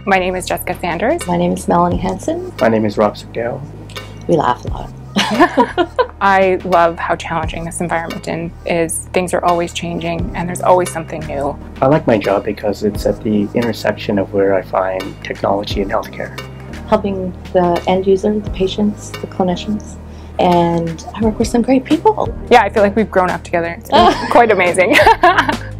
My name is Jessica Sanders. My name is Melanie Hansen. My name is Rob Gale. We laugh a lot. I love how challenging this environment is. Things are always changing and there's always something new. I like my job because it's at the intersection of where I find technology and healthcare. Helping the end user, the patients, the clinicians, and I work with some great people. Yeah, I feel like we've grown up together. It's been quite amazing.